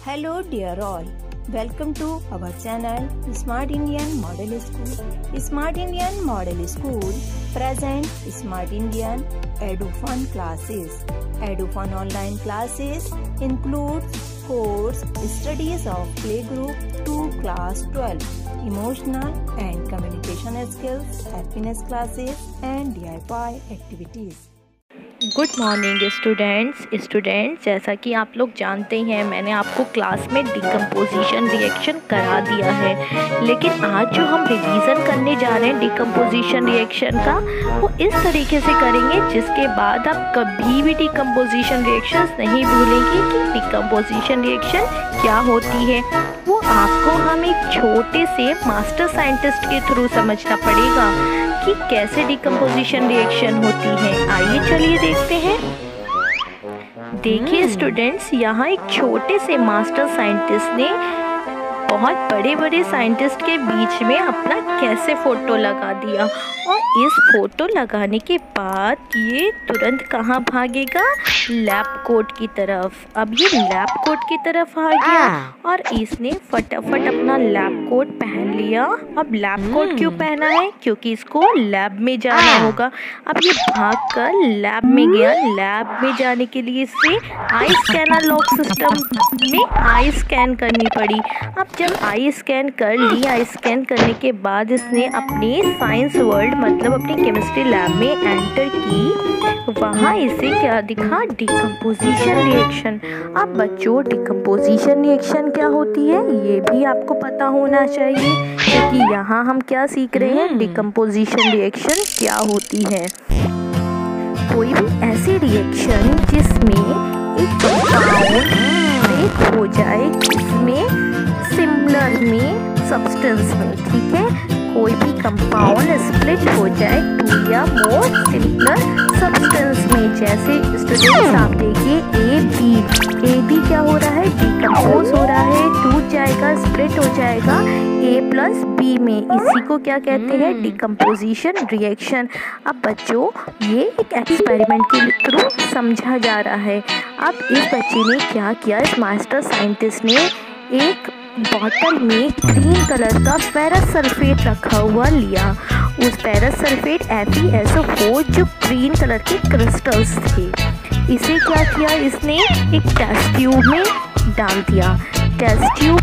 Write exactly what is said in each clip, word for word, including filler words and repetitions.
Hello dear all, welcome to our channel Smart Indian Model School. Smart Indian Model School present Smart Indian EduFun classes. EduFun online classes include course studies of playgroup to class twelve, emotional and communication skills, happiness classes and D I Y activities. Good morning students students जैसा कि आप लोग जानते हैं मैंने आपको class में decomposition reaction करा दिया है, लेकिन आज जो हम रिवीजन करने जा रहे हैं डिकम्पोजिशन रिएक्शन का वो इस तरीके से करेंगे जिसके बाद आप कभी भी डिकम्पोजिशन रिएक्शंस नहीं भूलेंगे कि डिकम्पोजिशन रिएक्शन क्या होती है। वो आपको हम एक छोटे से मास्टर साइंटिस्ट के थ्रू समझना पड़ेगा कि कैसे डिकम्पोजिशन रिएक्शन होती है। आइए चलिए देखते हैं। देखिए स्टूडेंट्स, यहाँ एक छोटे से मास्टर साइंटिस्ट ने बहुत बड़े बड़े साइंटिस्ट के बीच में अपना कैसे फ़ोटो लगा दिया, और इस फोटो लगाने के बाद ये तुरंत कहाँ भागेगा? लैब कोट की तरफ। अब ये लैब कोट की तरफ आ गया और इसने फटाफट अपना लैब कोट पहन लिया। अब लैब कोट क्यों पहना है? क्योंकि इसको लैब में जाना होगा। अब ये भागकर लैब में गया। लैब में जाने के लिए इसे आई स्कैन अनलॉक सिस्टम में आई स्कैन करनी पड़ी। अब जब आई स्कैन कर ली, आई स्कैन करने के बाद इसने अपने साइंस वर्ल्ड मतलब अपनी केमिस्ट्री लैब में एंटर की। वहाँ इसे क्या दिखा? Decomposition reaction. अब बच्चों, डिकम्पोजिशन रिएक्शन क्या होती है ये भी आपको पता होना चाहिए, क्योंकि यहाँ हम क्या सीख रहे हैं? डिकम्पोजिशन रिएक्शन क्या होती है। कोई भी ऐसी रिएक्शन जिसमें एक कंपाउंड ब्रेक हो जाए इसमें सिमिलर में सब्सटेंस में, ठीक है, कोई भी कंपाउंड स्प्लिट हो जाए टू या मोर सिमिलर सब्सटेंस में। जैसे स्टूडेंट्स आप देखिए ए बी, ए बी क्या हो रहा है? डिकम्पोज हो रहा है, टूट जाएगा, स्प्लिट हो जाएगा ए प्लस बी में। इसी को क्या कहते हैं? Decomposition reaction. अब बच्चों, ये एक एक्सपेरिमेंट के थ्रू समझा जा रहा है। अब इस बच्चे ने क्या किया? इस मास्टर साइंटिस्ट ने एक बॉटल में ग्रीन कलर का फेरस सल्फेट रखा हुआ लिया। उस ferrous sulphate F E S O four जो ग्रीन कलर के क्रिस्टल्स थे, इसे क्या किया? इसने एक टेस्ट ट्यूब में डाल दिया। टेस्ट ट्यूब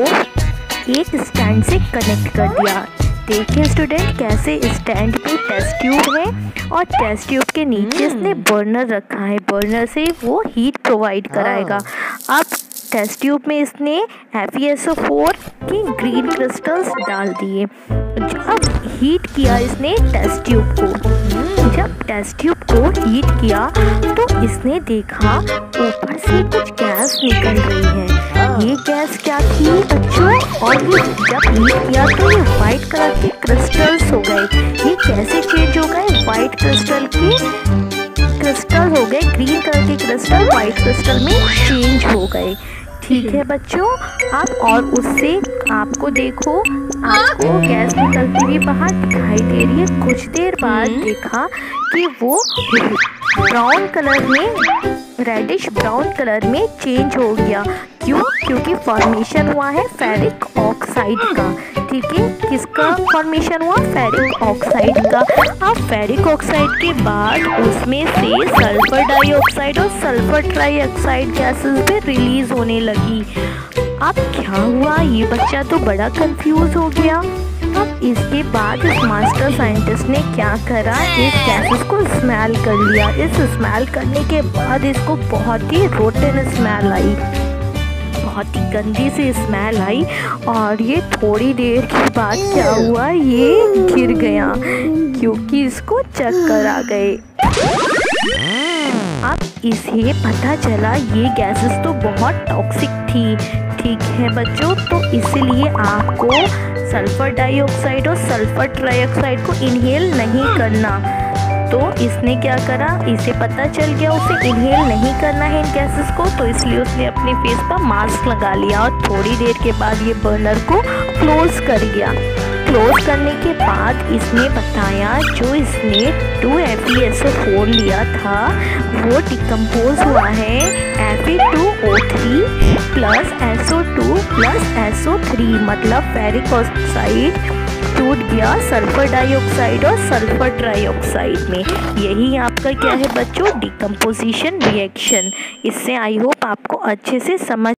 को एक स्टैंड से कनेक्ट कर दिया। देखिए स्टूडेंट, कैसे स्टैंड पे टेस्ट ट्यूब है और टेस्ट ट्यूब के नीचे इसने बर्नर रखा है। बर्नर से वो हीट प्रोवाइड कराएगा। अब टेस्ट ट्यूब में इसने F E S O four की ग्रीन क्रिस्टल्स डाल दिए। जब हीट किया इसने टेस्ट ट्यूब को, जब टेस्ट ट्यूब को हीट किया तो इसने देखा ऊपर से कुछ गैस निकल रही है। ये गैस क्या थी बच्चों? और ये जब हीट किया तो ये वाइट कलर के क्रिस्टल्स हो गए। ये कैसे चेंज हो गए? वाइट क्रिस्टल के क्रिस्टल हो गए, ग्रीन कलर के क्रिस्टल वाइट क्रिस्टल में चेंज हो गए। ठीक है बच्चों, अब और उससे आपको देखो, आपको गैस निकलती हुई बाहर दिखाई दे रही है। कुछ देर बाद देखा कि वो ब्राउन कलर में, रेडिश ब्राउन कलर में चेंज हो गया। क्यों? क्योंकि फॉर्मेशन हुआ है फेरिक ऑक्साइड का। ठीक है, किसका फॉर्मेशन हुआ? फेरिक ऑक्साइड का। अब फेरिक ऑक्साइड के बाद उसमें से सल्फर डाइऑक्साइड और सल्फर ट्राइऑक्साइड गैसेस भी रिलीज होने लगी। अब क्या हुआ? ये बच्चा तो बड़ा कंफ्यूज हो गया। अब इसके बाद इस मास्टर साइंटिस्ट ने क्या करा? इस गैसेस को स्मेल कर लिया। इस स्मेल करने के बाद इसको बहुत ही रोटन स्मेल आई, बहुत ही गंदी सी स्मेल आई। और ये थोड़ी देर के बाद क्या हुआ? ये गिर गया क्योंकि इसको चक्कर आ गए। अब इसे पता चला ये गैसेस तो बहुत टॉक्सिक थी। ठीक है बच्चों, तो इसलिए आपको सल्फर डाइऑक्साइड और सल्फर ट्राइऑक्साइड को इनहेल नहीं करना। तो इसने क्या करा? इसे पता चल गया उसे इनहेल नहीं करना है इन गैसेस को, तो इसलिए उसने अपने फेस पर मास्क लगा लिया और थोड़ी देर के बाद ये बर्नर को क्लोज कर दिया। क्लोज करने के बाद इसने बताया जो इसने two F E S O four लिया था वो डिकम्पोज हुआ है F E two O three plus S S O three मतलब फेरिक ऑक्साइड टूट गया सल्फर डाइऑक्साइड और सल्फर ट्राइऑक्साइड में। यही आपका क्या है बच्चों, डिकम्पोजिशन रिएक्शन। इससे आई होप आपको अच्छे से समझ